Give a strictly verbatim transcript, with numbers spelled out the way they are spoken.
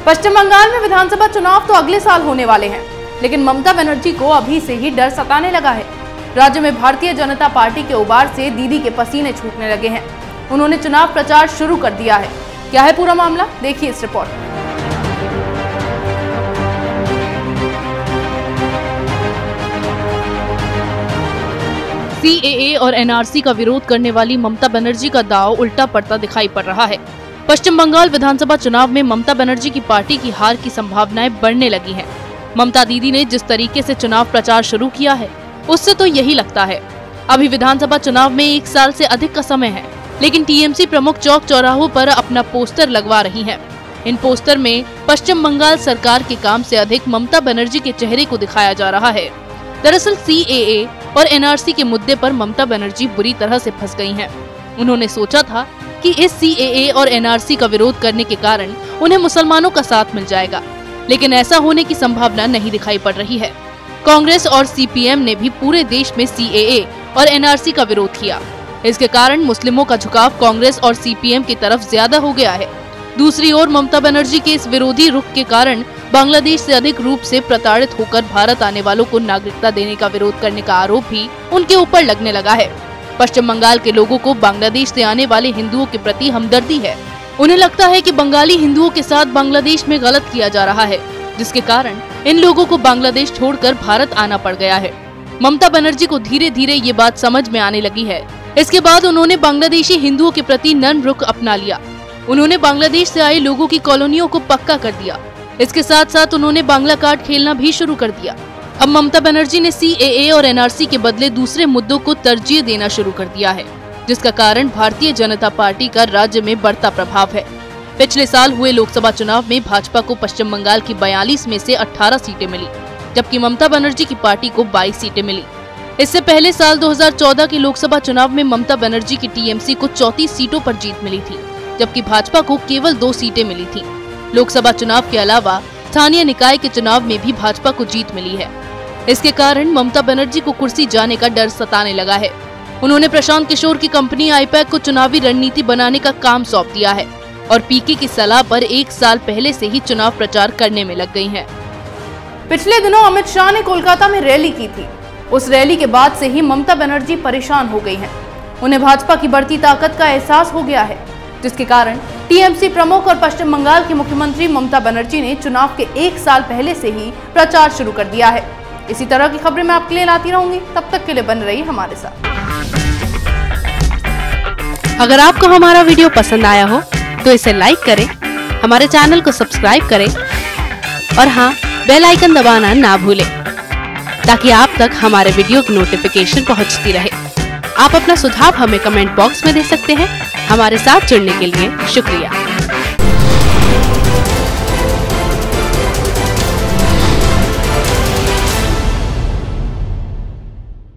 पश्चिम बंगाल में विधानसभा चुनाव तो अगले साल होने वाले हैं, लेकिन ममता बनर्जी को अभी से ही डर सताने लगा है। राज्य में भारतीय जनता पार्टी के उबार से दीदी के पसीने छूटने लगे हैं। उन्होंने चुनाव प्रचार शुरू कर दिया है। क्या है पूरा मामला, देखिए इस रिपोर्ट में। सीएए और एनआरसी का विरोध करने वाली ममता बनर्जी का दांव उल्टा पड़ता दिखाई पड़ रहा है। पश्चिम बंगाल विधानसभा चुनाव में ममता बनर्जी की पार्टी की हार की संभावनाएं बढ़ने लगी हैं। ममता दीदी ने जिस तरीके से चुनाव प्रचार शुरू किया है, उससे तो यही लगता है। अभी विधानसभा चुनाव में एक साल से अधिक का समय है, लेकिन टीएमसी प्रमुख चौक चौराहों पर अपना पोस्टर लगवा रही हैं। इन पोस्टर में पश्चिम बंगाल सरकार के काम से अधिक ममता बनर्जी के चेहरे को दिखाया जा रहा है। दरअसल सीएए और एनआरसी के मुद्दे पर ममता बनर्जी बुरी तरह से फंस गई हैं। उन्होंने सोचा था कि इस सीएए और एनआरसी का विरोध करने के कारण उन्हें मुसलमानों का साथ मिल जाएगा, लेकिन ऐसा होने की संभावना नहीं दिखाई पड़ रही है। कांग्रेस और सीपीएम ने भी पूरे देश में सीएए और एनआरसी का विरोध किया। इसके कारण मुस्लिमों का झुकाव कांग्रेस और सीपीएम की तरफ ज्यादा हो गया है। दूसरी ओर ममता बनर्जी के इस विरोधी रुख के कारण बांग्लादेश से अधिक रूप से प्रताड़ित होकर भारत आने वालों को नागरिकता देने का विरोध करने का आरोप भी उनके ऊपर लगने लगा है। पश्चिम बंगाल के लोगों को बांग्लादेश से आने वाले हिंदुओं के प्रति हमदर्दी है। उन्हें लगता है कि बंगाली हिंदुओं के साथ बांग्लादेश में गलत किया जा रहा है, जिसके कारण इन लोगों को बांग्लादेश छोड़कर भारत आना पड़ गया है। ममता बनर्जी को धीरे धीरे ये बात समझ में आने लगी है। इसके बाद उन्होंने बांग्लादेशी हिंदुओं के प्रति नर्म रुख अपना लिया। उन्होंने बांग्लादेश से आए लोगों की कॉलोनियों को पक्का कर दिया। इसके साथ साथ उन्होंने बांग्ला कार्ड खेलना भी शुरू कर दिया। अब ममता बनर्जी ने सीएए और एनआरसी के बदले दूसरे मुद्दों को तरजीह देना शुरू कर दिया है, जिसका कारण भारतीय जनता पार्टी का राज्य में बढ़ता प्रभाव है। पिछले साल हुए लोकसभा चुनाव में भाजपा को पश्चिम बंगाल की बयालीस में से अठारह सीटें मिली, जबकि ममता बनर्जी की पार्टी को बाईस सीटें मिली। इससे पहले साल दो हज़ार चौदह के लोकसभा चुनाव में ममता बनर्जी की टीएमसी को चौंतीस सीटों पर जीत मिली थी, जबकि भाजपा को केवल दो सीटें मिली थी। लोकसभा चुनाव के अलावा स्थानीय निकाय के चुनाव में भी भाजपा को जीत मिली है। इसके कारण ममता बनर्जी को कुर्सी जाने का डर सताने लगा है। उन्होंने प्रशांत किशोर की कंपनी आईपैक को चुनावी रणनीति बनाने का काम सौंप दिया है और पीके की सलाह पर एक साल पहले से ही चुनाव प्रचार करने में लग गई हैं। पिछले दिनों अमित शाह ने कोलकाता में रैली की थी। उस रैली के बाद से ही ममता बनर्जी परेशान हो गई हैं। उन्हें भाजपा की बढ़ती ताकत का एहसास हो गया है, जिसके कारण टीएमसी प्रमुख और पश्चिम बंगाल की मुख्यमंत्री ममता बनर्जी ने चुनाव के एक साल पहले से ही प्रचार शुरू कर दिया है। इसी तरह की खबरें मैं आपके लिए लाती रहूंगी, तब तक के लिए बन रही हमारे साथ। अगर आपको हमारा वीडियो पसंद आया हो तो इसे लाइक करें, हमारे चैनल को सब्सक्राइब करें और हाँ, बेल आइकन दबाना ना भूलें, ताकि आप तक हमारे वीडियो की नोटिफिकेशन पहुंचती रहे। आप अपना सुझाव हमें कमेंट बॉक्स में दे सकते हैं। हमारे साथ जुड़ने के लिए शुक्रिया।